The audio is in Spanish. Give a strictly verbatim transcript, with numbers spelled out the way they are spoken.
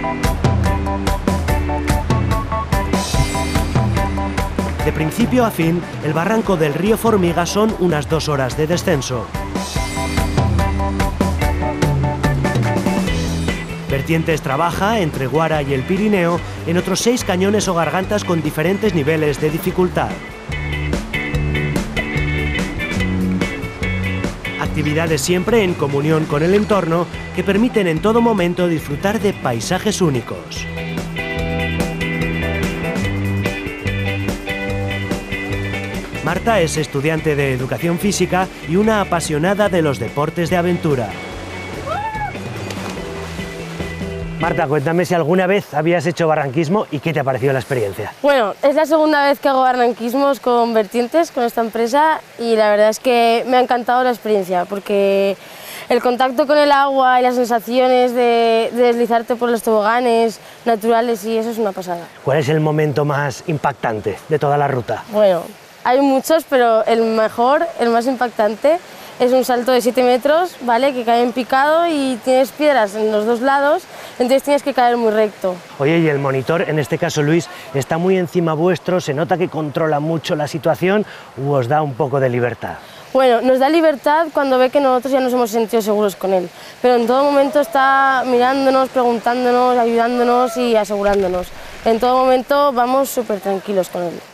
De principio a fin, el barranco del río Formiga son unas dos horas de descenso. Vertientes trabaja entre Guara y el Pirineo en otros seis cañones o gargantas con diferentes niveles de dificultad. Actividades siempre en comunión con el entorno que permiten en todo momento disfrutar de paisajes únicos. Marta es estudiante de Educación Física y una apasionada de los deportes de aventura. Marta, cuéntame si alguna vez habías hecho barranquismo y qué te ha parecido la experiencia. Bueno, es la segunda vez que hago barranquismos con Vertientes, con esta empresa, y la verdad es que me ha encantado la experiencia, porque el contacto con el agua y las sensaciones de, de deslizarte por los toboganes naturales, y eso es una pasada. ¿Cuál es el momento más impactante de toda la ruta? Bueno, hay muchos, pero el mejor, el más impactante, es un salto de siete metros, ¿vale? Que cae en picado y tienes piedras en los dos lados, entonces tienes que caer muy recto. Oye, y el monitor, en este caso Luis, está muy encima vuestro, se nota que controla mucho la situación, ¿o os da un poco de libertad? Bueno, nos da libertad cuando ve que nosotros ya nos hemos sentido seguros con él, pero en todo momento está mirándonos, preguntándonos, ayudándonos y asegurándonos. En todo momento vamos súper tranquilos con él.